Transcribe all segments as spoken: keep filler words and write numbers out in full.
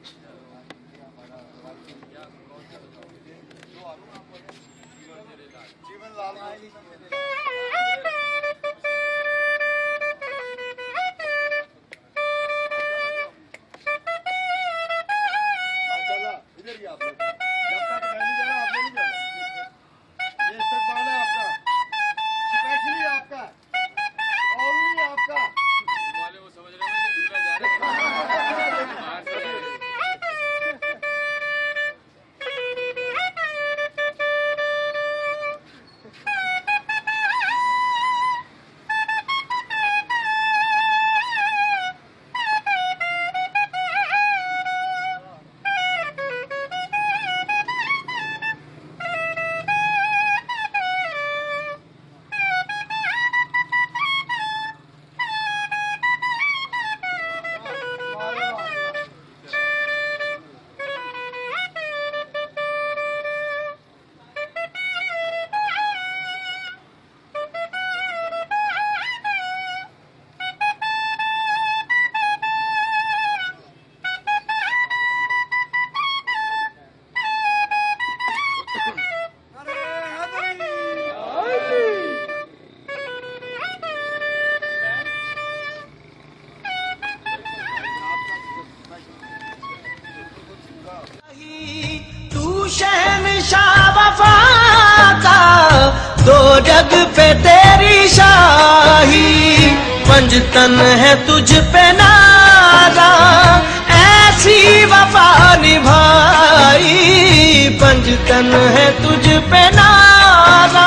शहंशाह वफा का, दो जग पे तेरी शाही, पंजतन है तुझ पे नारा, ऐसी वफा निभाई, पंजतन है तुझ पे नारा,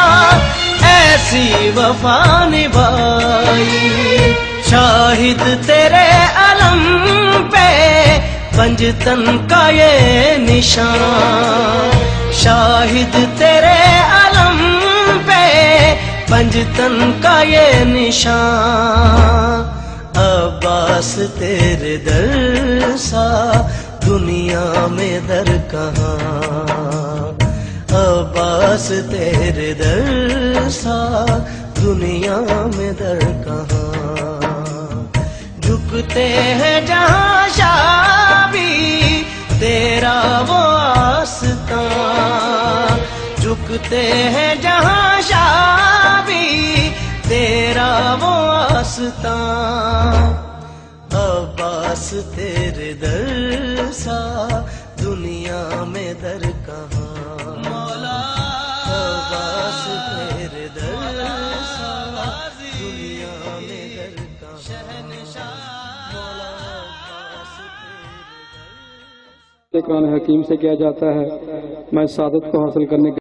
ऐसी वफा निभाई। शाहिद तेरे अलम पे पंजतन का ये निशान, शाहिद तेरे अलम पे पंजतन का ये निशान। अब्बास तेरे दर सा दुनिया में दर कहाँ, अब्बास तेरे दर सा दुनिया में दर कहाँ। झुकते हैं जहाँ शाबी तेरा वो आस्था, झुकते हैं जहाँ शाबी तेरा वो आस्था। अब्बास तेरे दर सा दुनिया में दर कहाँ, मौला अब्बास तेरे दर सा दुनिया में दर कहाँ, शहंशाह मौला अब्बास तेरे दर। कुरान हकीम से किया जाता है, मैं सादत को हासिल करने